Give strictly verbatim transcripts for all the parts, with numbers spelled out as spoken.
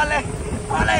oleh, oleh.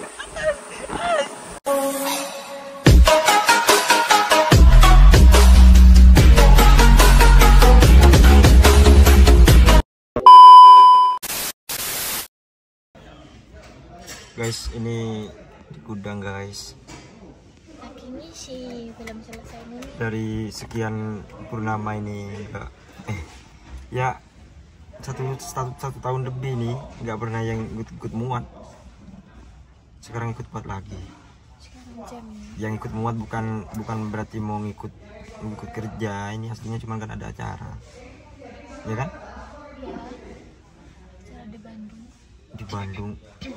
Guys, ini di gudang guys. Ini sih belum selesai nih. Dari sekian purnama ini enggak eh ya satu, satu, satu tahun lebih nih nggak pernah yang ikut-ikut muat. Sekarang ikut muat lagi. Sekarang jam. Yang ikut muat bukan bukan berarti mau ngikut ngikut kerja, ini aslinya cuma kan ada acara. Ya kan? Ya. Acara di Bandung. Di Bandung.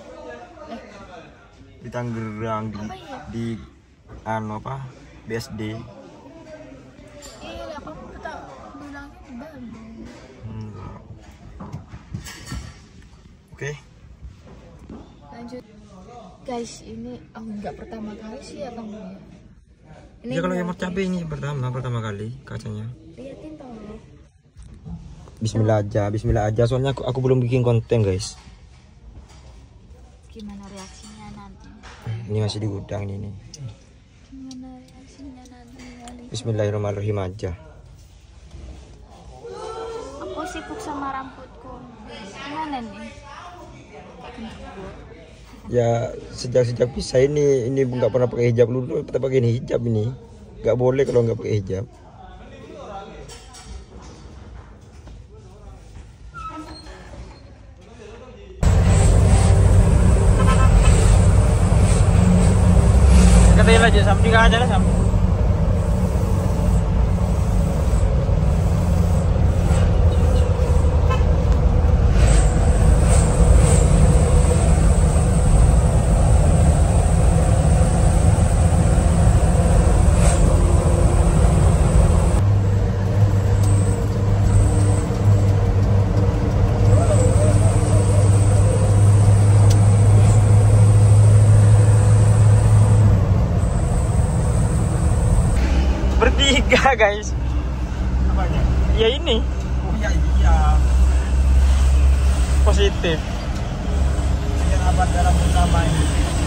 Di Tangerang, di, ya? di anu apa B S D. Iya, kamu tak bilangnya di Bandung. Enggak. Oke. Lanjut. Guys, ini oh enggak pertama kali sih ya kamu ya. Ini Ya kalau yang berarti- cabai ini pertama pertama kali kacanya. Liatin tolong. Bismillah aja, Bismillah aja. Soalnya aku, aku belum bikin konten guys. Gimana reaksinya nanti? Ini masih di gudang ini nih. Gimana reaksinya nanti? Ali? Bismillahirrahmanirrahim aja. Aku sibuk sama rambutku. Gimana nih? Ya sejak sejak bisa ini ini nggak pernah pakai hijab dulu, kita pakai ini hijab ini. Nggak boleh kalau nggak pakai hijab. Katanya aja sam tiga aja lah sam. Bertiga guys. Apanya? Ya ini. Oh ya iya. Positif. Sekian abad dalam bersama ini.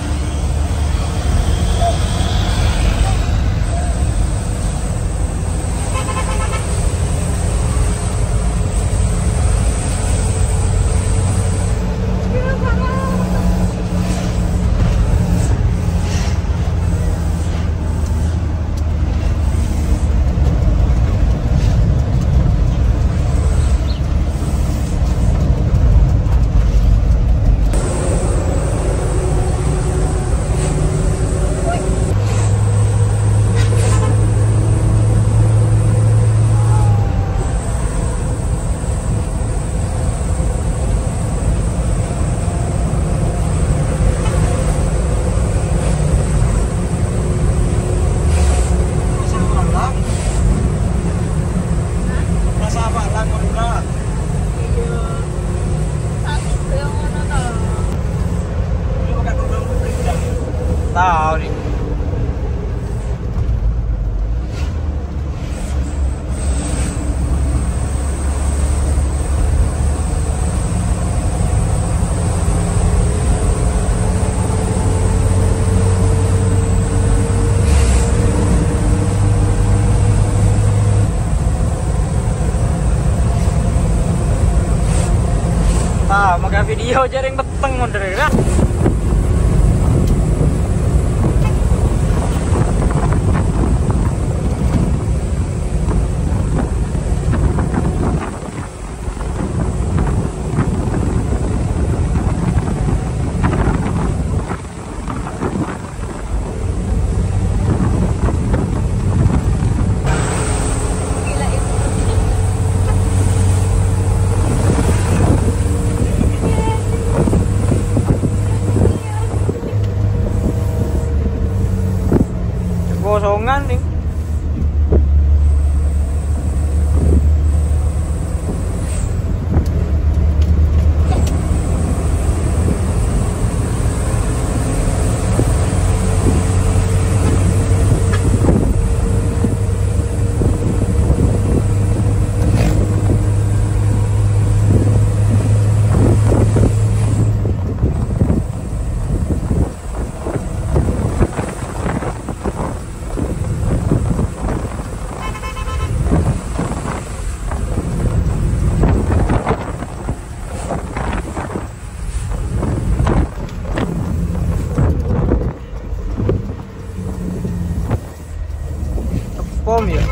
Tahu nih. Tahu, maka video jaring beteng moderat. Kosongan nih. malam ya.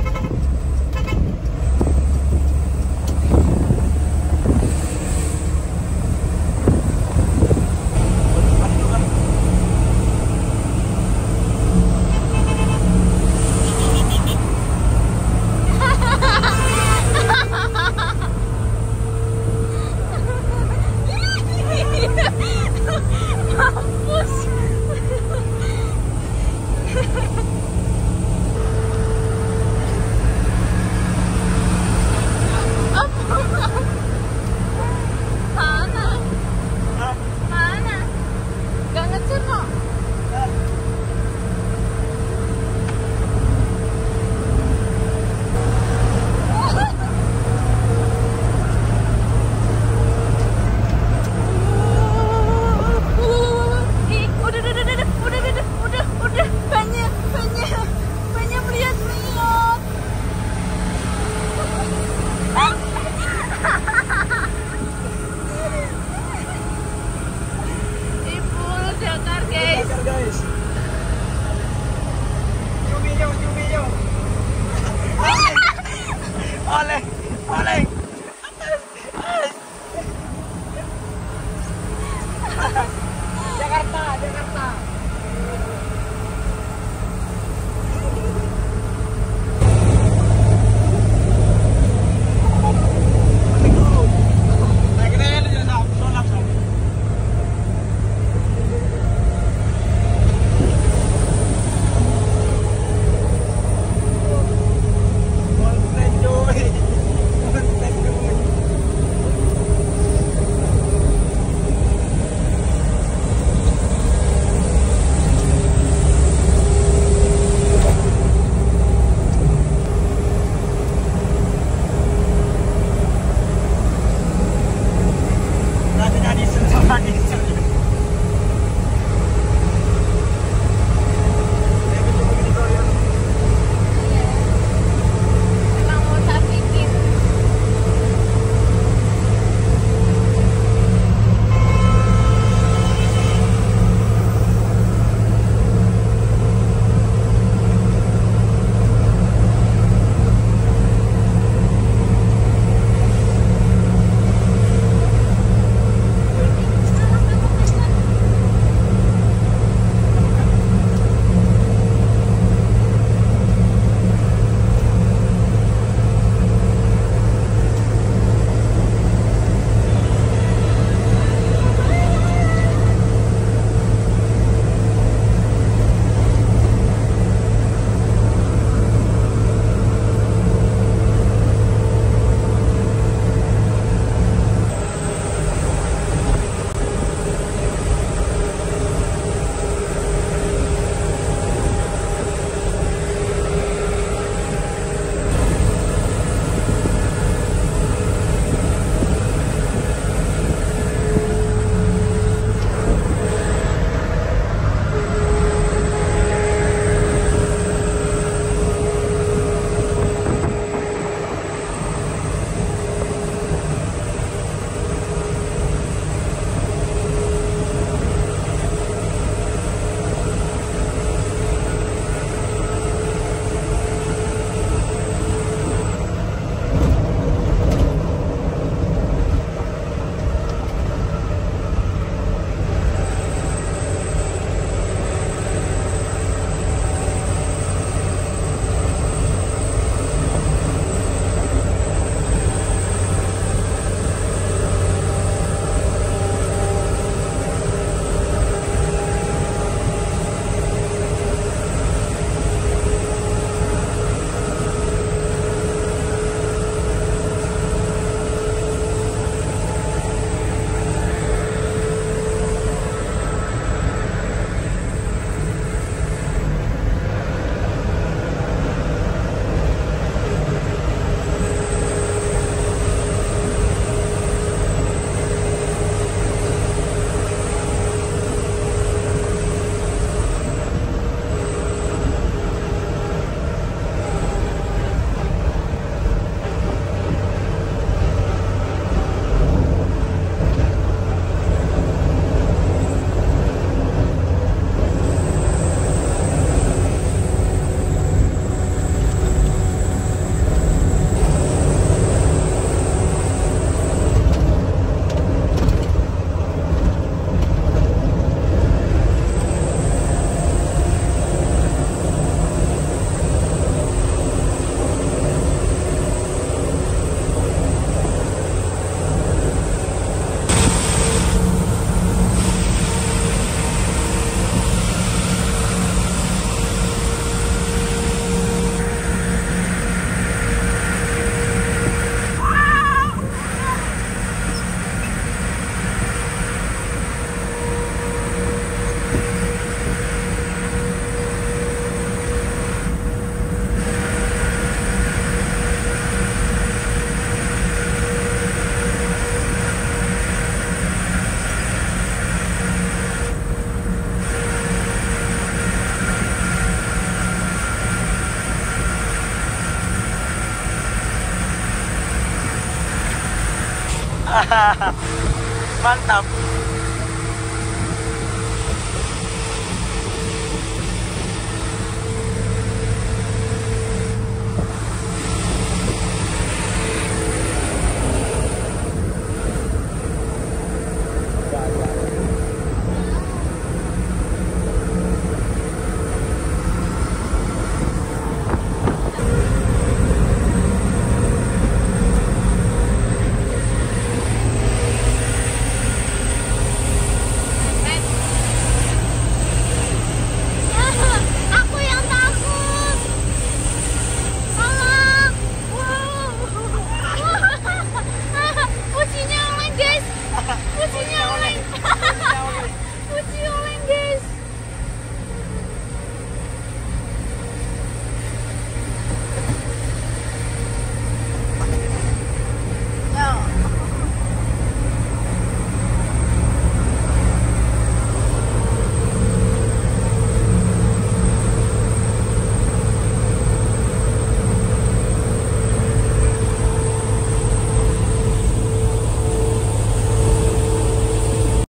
Mantap.